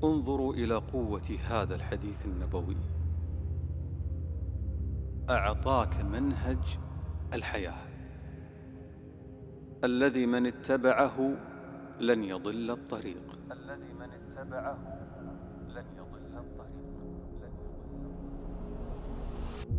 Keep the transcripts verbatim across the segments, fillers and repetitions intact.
انظروا إلى قوة هذا الحديث النبوي. أعطاك منهج الحياة الذي من اتبعه لن يضل الطريق الذي من اتبعه لن يضل الطريق لن يضل الطريق.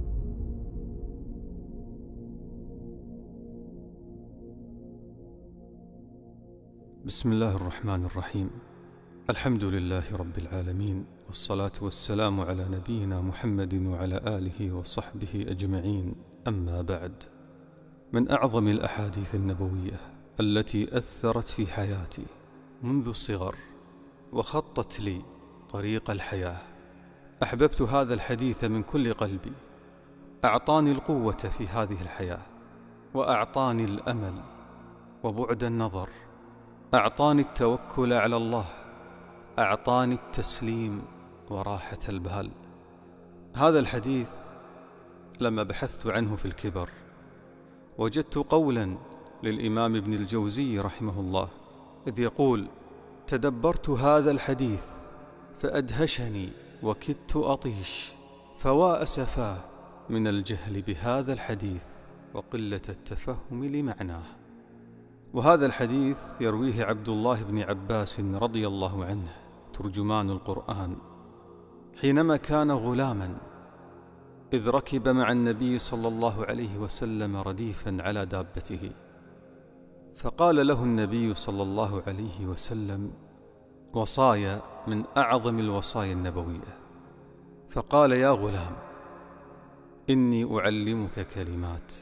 بسم الله الرحمن الرحيم. الحمد لله رب العالمين، والصلاة والسلام على نبينا محمد وعلى آله وصحبه أجمعين. أما بعد، من أعظم الأحاديث النبوية التي أثرت في حياتي منذ الصغر وخطت لي طريق الحياة، أحببت هذا الحديث من كل قلبي. أعطاني القوة في هذه الحياة، وأعطاني الأمل وبعد النظر، أعطاني التوكل على الله، أعطاني التسليم وراحة البال. هذا الحديث لما بحثت عنه في الكبر وجدت قولا للإمام ابن الجوزي رحمه الله، إذ يقول: تدبرت هذا الحديث فأدهشني وكدت أطيش، فوا أسفاه من الجهل بهذا الحديث وقلة التفهم لمعناه. وهذا الحديث يرويه عبد الله بن عباس رضي الله عنه ترجمان القرآن، حينما كان غلاما إذ ركب مع النبي صلى الله عليه وسلم رديفا على دابته، فقال له النبي صلى الله عليه وسلم وصايا من أعظم الوصايا النبوية، فقال: يا غلام، إني أعلمك كلمات،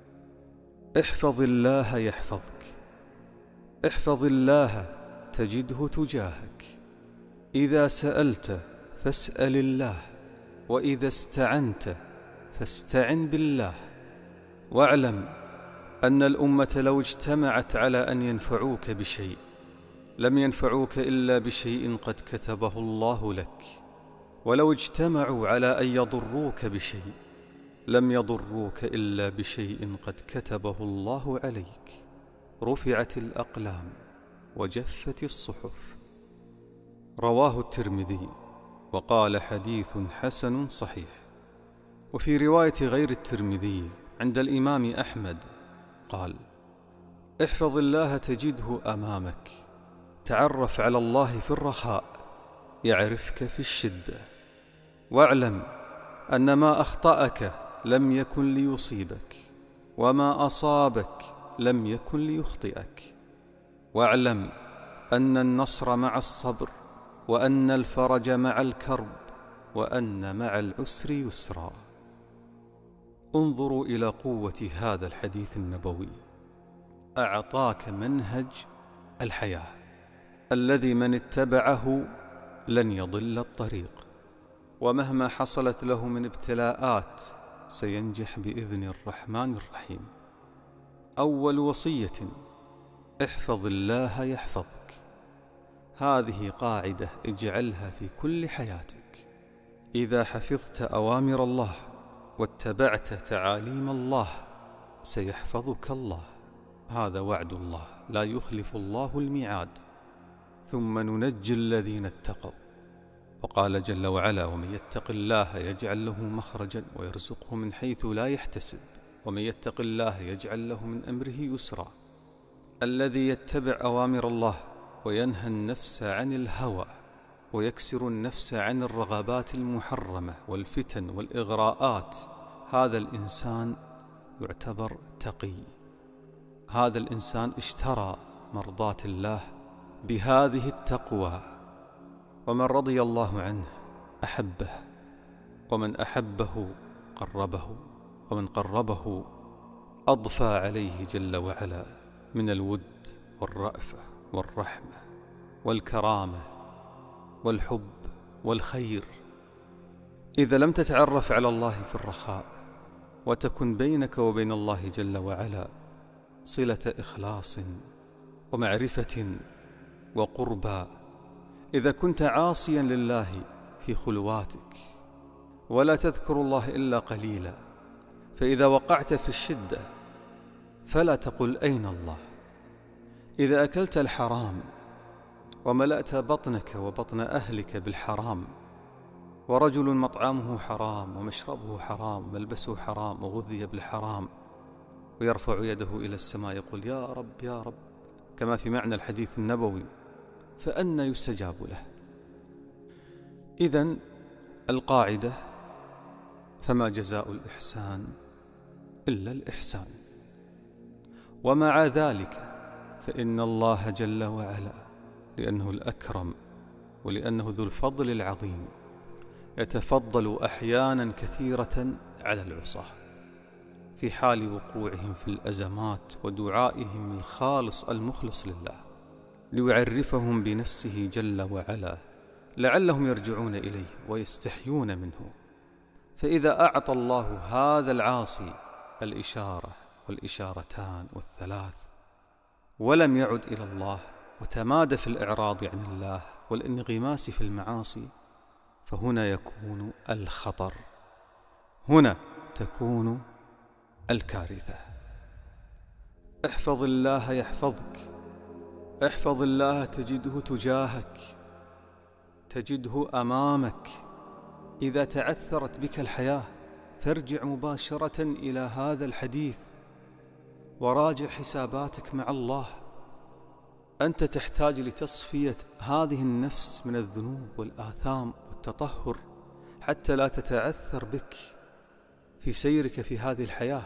احفظ الله يحفظك، احفظ الله تجده تجاهك، إذا سألت فاسأل الله، وإذا استعنت فاستعن بالله، واعلم أن الأمة لو اجتمعت على أن ينفعوك بشيء لم ينفعوك إلا بشيء قد كتبه الله لك، ولو اجتمعوا على أن يضروك بشيء لم يضروك إلا بشيء قد كتبه الله عليك. رفعت الأقلام وجفت الصحف. رواه الترمذي وقال: حديث حسن صحيح. وفي رواية غير الترمذي عند الإمام أحمد قال: احفظ الله تجده أمامك، تعرف على الله في الرخاء يعرفك في الشدة، واعلم أن ما أخطأك لم يكن ليصيبك، وما أصابك لم يكن ليخطئك، واعلم أن النصر مع الصبر، وأن الفرج مع الكرب، وأن مع العسر يسرا. انظروا إلى قوة هذا الحديث النبوي. أعطاك منهج الحياة الذي من اتبعه لن يضل الطريق، ومهما حصلت له من ابتلاءات سينجح بإذن الرحمن الرحيم. أول وصية: احفظ الله يحفظك. هذه قاعدة اجعلها في كل حياتك. إذا حفظت أوامر الله واتبعت تعاليم الله سيحفظك الله، هذا وعد الله، لا يخلف الله الميعاد. ثم ننجي الذين اتقوا، وقال جل وعلا: ومن يتق الله يجعل له مخرجا ويرزقه من حيث لا يحتسب، ومن يتق الله يجعل له من أمره يسرا. الذي يتبع أوامر الله وينهى النفس عن الهوى ويكسر النفس عن الرغبات المحرمة والفتن والإغراءات، هذا الإنسان يعتبر تقي. هذا الإنسان اشترى مرضاة الله بهذه التقوى. ومن رضي الله عنه أحبه، ومن أحبه قربه، ومن قربه أضفى عليه جل وعلا من الود والرأفة والرحمة والكرامة والحب والخير. إذا لم تتعرف على الله في الرخاء وتكن بينك وبين الله جل وعلا صلة إخلاص ومعرفة وقربى، إذا كنت عاصيا لله في خلواتك ولا تذكر الله إلا قليلا، فإذا وقعت في الشدة فلا تقل أين الله. إذا أكلت الحرام وملأت بطنك وبطن أهلك بالحرام، ورجل مطعمه حرام ومشربه حرام وملبسه حرام وغذي بالحرام، ويرفع يده إلى السماء يقول يا رب يا رب كما في معنى الحديث النبوي، فأنى يستجاب له؟ إذن القاعدة: فما جزاء الإحسان إلا الإحسان. ومع ذلك فإن الله جل وعلا لأنه الأكرم ولأنه ذو الفضل العظيم يتفضل أحيانا كثيرة على العصاة في حال وقوعهم في الأزمات ودعائهم الخالص المخلص لله، ليعرفهم بنفسه جل وعلا لعلهم يرجعون إليه ويستحيون منه. فإذا أعطى الله هذا العاصي الإشارة والإشارتان والثلاث ولم يعد إلى الله وتمادى في الإعراض عن الله والانغماس في المعاصي، فهنا يكون الخطر، هنا تكون الكارثة. احفظ الله يحفظك، احفظ الله تجده تجاهك، تجده أمامك. إذا تعثرت بك الحياة فارجع مباشرة إلى هذا الحديث وراجع حساباتك مع الله. أنت تحتاج لتصفية هذه النفس من الذنوب والآثام والتطهر حتى لا تتعثر بك في سيرك في هذه الحياة.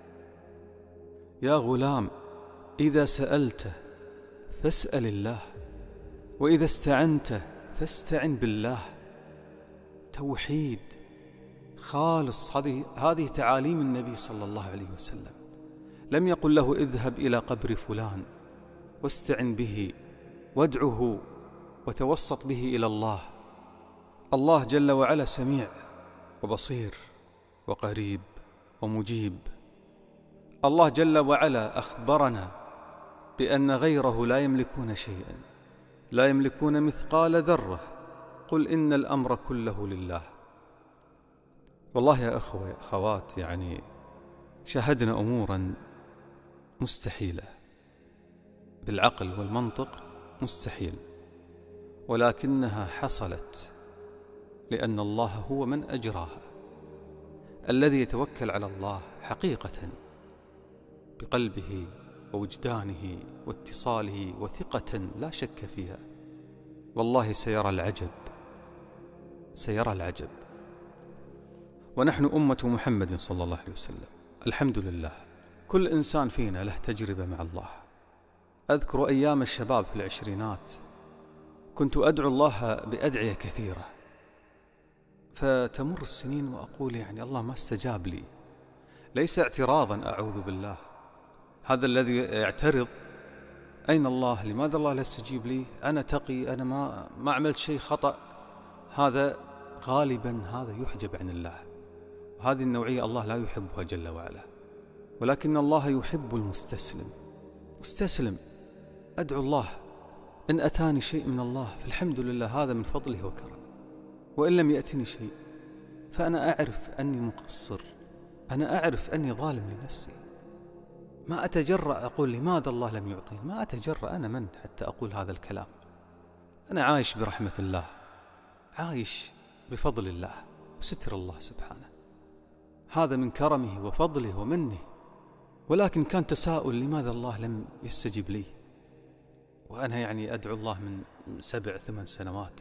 يا غلام، إذا سألت فاسأل الله، وإذا استعنت فاستعن بالله. توحيد خالص، هذه هذه تعاليم النبي صلى الله عليه وسلم. لم يقل له اذهب إلى قبر فلان واستعن به وادعه وتوسط به إلى الله. الله جل وعلا سميع وبصير وقريب ومجيب. الله جل وعلا أخبرنا بأن غيره لا يملكون شيئا، لا يملكون مثقال ذرة. قل إن الأمر كله لله. والله يا أخوة يا أخوات، يعني شاهدنا أمورا مستحيلة بالعقل والمنطق، مستحيل، ولكنها حصلت لأن الله هو من أجراها. الذي يتوكل على الله حقيقة بقلبه ووجدانه واتصاله وثقة لا شك فيها، والله سيرى العجب، سيرى العجب. ونحن أمة محمد صلى الله عليه وسلم الحمد لله، كل إنسان فينا له تجربة مع الله. أذكر أيام الشباب في العشرينات كنت أدعو الله بأدعية كثيرة، فتمر السنين وأقول يعني الله ما استجاب لي. ليس اعتراضا، أعوذ بالله، هذا الذي يعترض أين الله؟ لماذا الله لا يستجيب لي؟ أنا تقي، أنا ما ما عملت شيء خطأ. هذا غالبا هذا يحجب عن الله، وهذه النوعية الله لا يحبها جل وعلا. ولكن الله يحب المستسلم. مستسلم، أدعو الله، إن أتاني شيء من الله فالحمد لله، هذا من فضله وكرمه، وإن لم يأتني شيء فأنا أعرف أني مقصر، أنا أعرف أني ظالم لنفسي. ما أتجرأ أقول لماذا الله لم يعطيني، ما أتجرأ. أنا من حتى أقول هذا الكلام؟ أنا عايش برحمة الله، عايش بفضل الله وستر الله سبحانه، هذا من كرمه وفضله ومنه. ولكن كان تساؤل لماذا الله لم يستجب لي، وأنا يعني أدعو الله من سبع ثمان سنوات.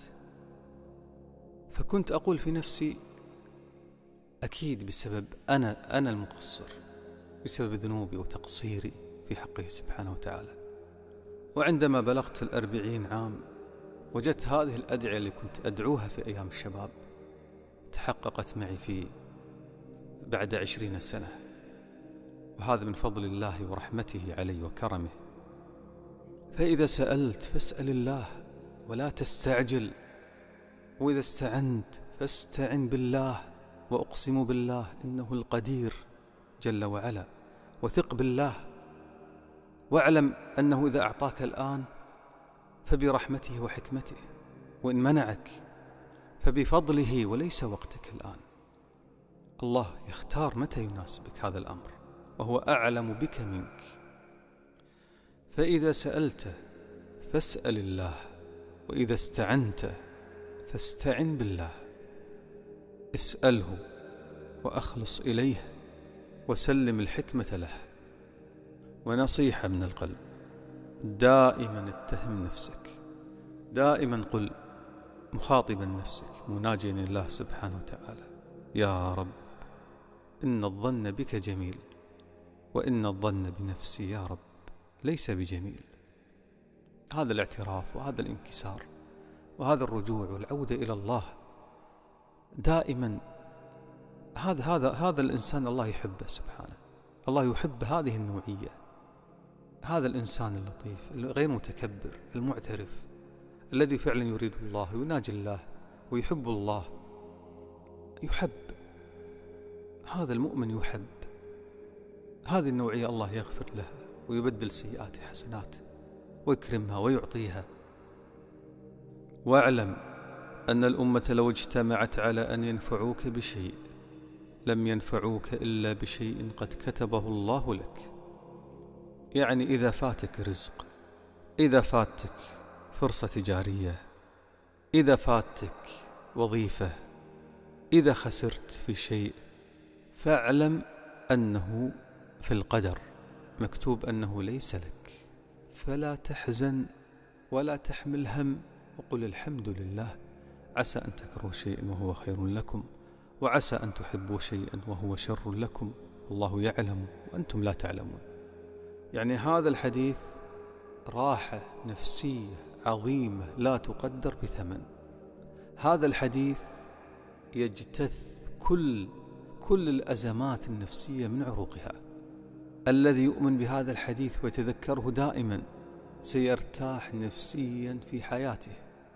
فكنت أقول في نفسي أكيد بسبب أنا أنا المقصر، بسبب ذنوبي وتقصيري في حقه سبحانه وتعالى. وعندما بلغت الأربعين عام وجدت هذه الأدعية اللي كنت أدعوها في أيام الشباب تحققت معي في بعد عشرين سنة، وهذا من فضل الله ورحمته علي وكرمه. فإذا سألت فاسأل الله ولا تستعجل، وإذا استعنت فاستعن بالله، وأقسم بالله إنه القدير جل وعلا. وثق بالله، واعلم أنه إذا أعطاك الآن فبرحمته وحكمته، وإن منعك فبفضله وليس وقتك الآن. الله يختار متى يناسبك هذا الأمر، وهو أعلم بك منك. فإذا سألت فاسأل الله وإذا استعنت فاستعن بالله، اسأله وأخلص إليه وسلم الحكمة له. ونصيحة من القلب، دائما اتهم نفسك، دائما قل مخاطبا نفسك مناجيا الله سبحانه وتعالى: يا رب إن الظن بك جميل، وإن الظن بنفسي يا رب ليس بجميل. هذا الاعتراف وهذا الانكسار وهذا الرجوع والعودة إلى الله دائما، هذا هذا هذا الإنسان الله يحبه سبحانه. الله يحب هذه النوعية، هذا الإنسان اللطيف الغير متكبر المعترف الذي فعلا يريد الله ويناجي الله ويحب الله. يحب هذا المؤمن، يحب هذه النوعية. الله يغفر لها ويبدل سيئات حسنات ويكرمها ويعطيها. واعلم أن الأمة لو اجتمعت على أن ينفعوك بشيء لم ينفعوك إلا بشيء قد كتبه الله لك. يعني إذا فاتك رزق، إذا فاتك فرصة تجارية، إذا فاتك وظيفة، إذا خسرت في شيء، فاعلم أنه في القدر مكتوب أنه ليس لك، فلا تحزن ولا تحمل هم، وقل الحمد لله. عسى أن تكرهوا شيئا وهو خير لكم، وعسى أن تحبوا شيئا وهو شر لكم، والله يعلم وأنتم لا تعلمون. يعني هذا الحديث راحة نفسية عظيمة لا تقدر بثمن. هذا الحديث يجتث كل كل الأزمات النفسية من عروقها. الذي يؤمن بهذا الحديث ويتذكره دائما سيرتاح نفسيا في حياته.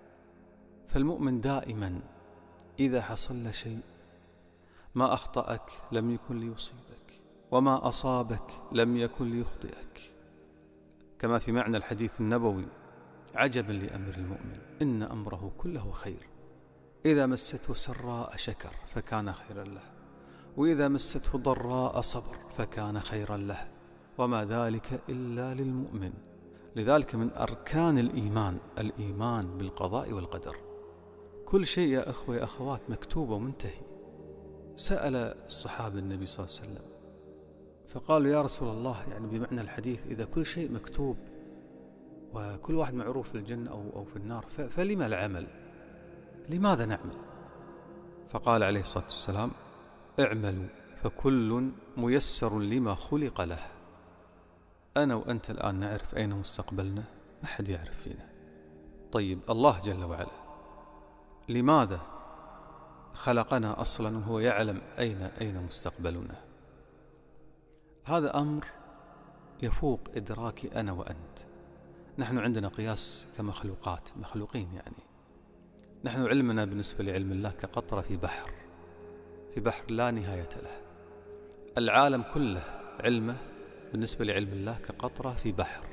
فالمؤمن دائما إذا حصل له شيء، ما أخطأك لم يكن ليصيبك، وما أصابك لم يكن ليخطئك. كما في معنى الحديث النبوي: عجبا لأمر المؤمن إن أمره كله خير، إذا مسته سراء شكر فكان خيرا له، وإذا مسته ضراء صبر فكان خيرا له، وما ذلك إلا للمؤمن. لذلك من أركان الإيمان الإيمان بالقضاء والقدر. كل شيء يا أخوة يا أخوات مكتوب ومنتهي. سأل الصحابة النبي صلى الله عليه وسلم فقالوا: يا رسول الله، يعني بمعنى الحديث إذا كل شيء مكتوب وكل واحد معروف في الجنة أو, أو في النار، فلما العمل؟ لماذا نعمل؟ فقال عليه الصلاة والسلام: اعملوا فكل ميسر لما خلق له. أنا وأنت الآن نعرف أين مستقبلنا؟ ما حد يعرف فينا. طيب الله جل وعلا لماذا خلقنا أصلا وهو يعلم أين أين مستقبلنا؟ هذا أمر يفوق إدراكي أنا وأنت. نحن عندنا قياس كمخلوقات، مخلوقين يعني. نحن علمنا بالنسبة لعلم الله كقطرة في بحر، في بحر لا نهاية له. العالم كله علمه بالنسبة لعلم الله كقطرة في بحر.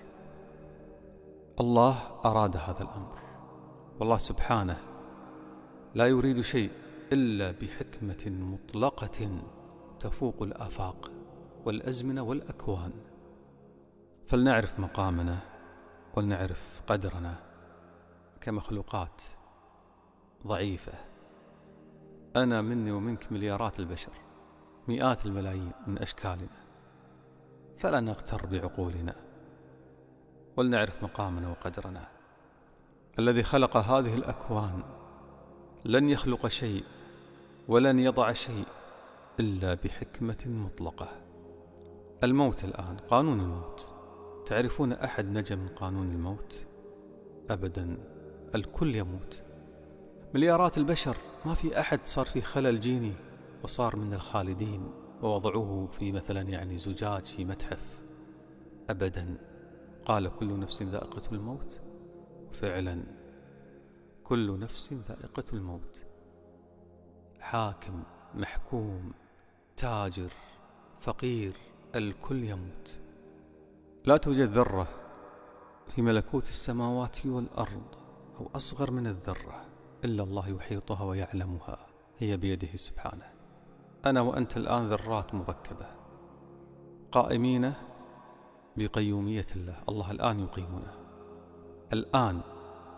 الله أراد هذا الأمر، والله سبحانه لا يريد شيء إلا بحكمة مطلقة تفوق الآفاق والأزمنة والأكوان. فلنعرف مقامنا ولنعرف قدرنا كمخلوقات ضعيفة. أنا مني ومنك مليارات البشر، مئات الملايين من أشكالنا، فلا نغتر بعقولنا، ولنعرف مقامنا وقدرنا. الذي خلق هذه الأكوان لن يخلق شيء ولن يضع شيء إلا بحكمة مطلقة. الموت الآن، قانون الموت، تعرفون أحد نجا من قانون الموت؟ أبدا، الكل يموت. مليارات البشر ما في أحد صار في خلل جيني وصار من الخالدين ووضعوه في مثلا يعني زجاج في متحف. أبدا، قال كل نفس ذائقة الموت. فعلا كل نفس ذائقة الموت. حاكم، محكوم، تاجر، فقير، الكل يموت. لا توجد ذرة في ملكوت السماوات والأرض أو أصغر من الذرة إلا الله يحيطها ويعلمها، هي بيده سبحانه. أنا وأنت الآن ذرات مركبة قائمين بقيومية الله. الله الآن يقيمنا الآن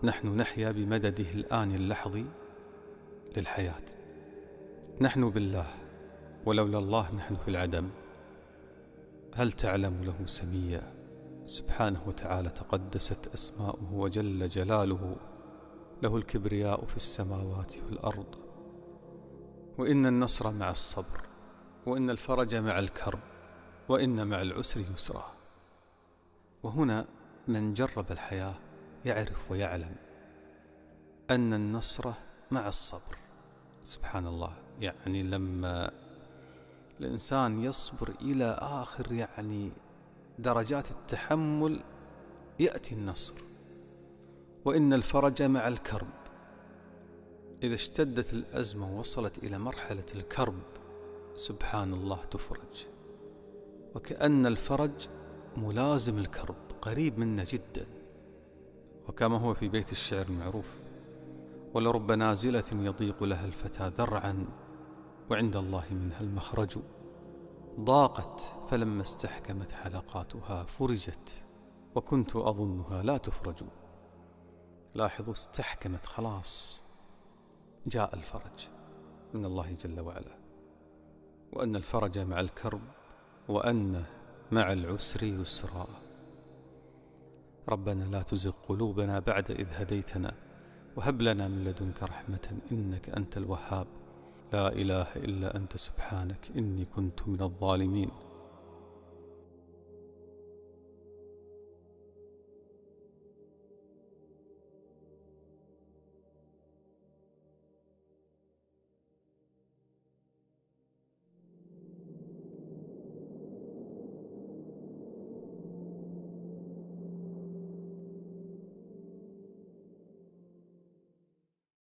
نحن نحيا بمدده الآن اللحظي للحياة. نحن بالله، ولولا الله نحن في العدم. هل تعلم له سميا؟ سبحانه وتعالى تقدست أسماؤه وجل جلاله، له الكبرياء في السماوات والأرض. وإن النصر مع الصبر، وإن الفرج مع الكرب، وإن مع العسر يسرا. وهنا من جرب الحياة يعرف ويعلم أن النصر مع الصبر. سبحان الله، يعني لما الإنسان يصبر إلى آخر يعني درجات التحمل يأتي النصر. وإن الفرج مع الكرب، إذا اشتدت الأزمة ووصلت إلى مرحلة الكرب سبحان الله تفرج. وكأن الفرج ملازم الكرب، قريب منا جدا. وكما هو في بيت الشعر المعروف: ولرب نازلة يضيق لها الفتى ذرعا، وعند الله منها المخرج. ضاقت فلما استحكمت حلقاتها فرجت، وكنت أظنها لا تفرج. لاحظوا، استحكمت خلاص، جاء الفرج من الله جل وعلا. وأن الفرج مع الكرب، وأن مع العسر يسرا. ربنا لا تزغ قلوبنا بعد إذ هديتنا، وهب لنا من لدنك رحمة إنك أنت الوهاب. لا إله إلا أنت سبحانك إني كنت من الظالمين.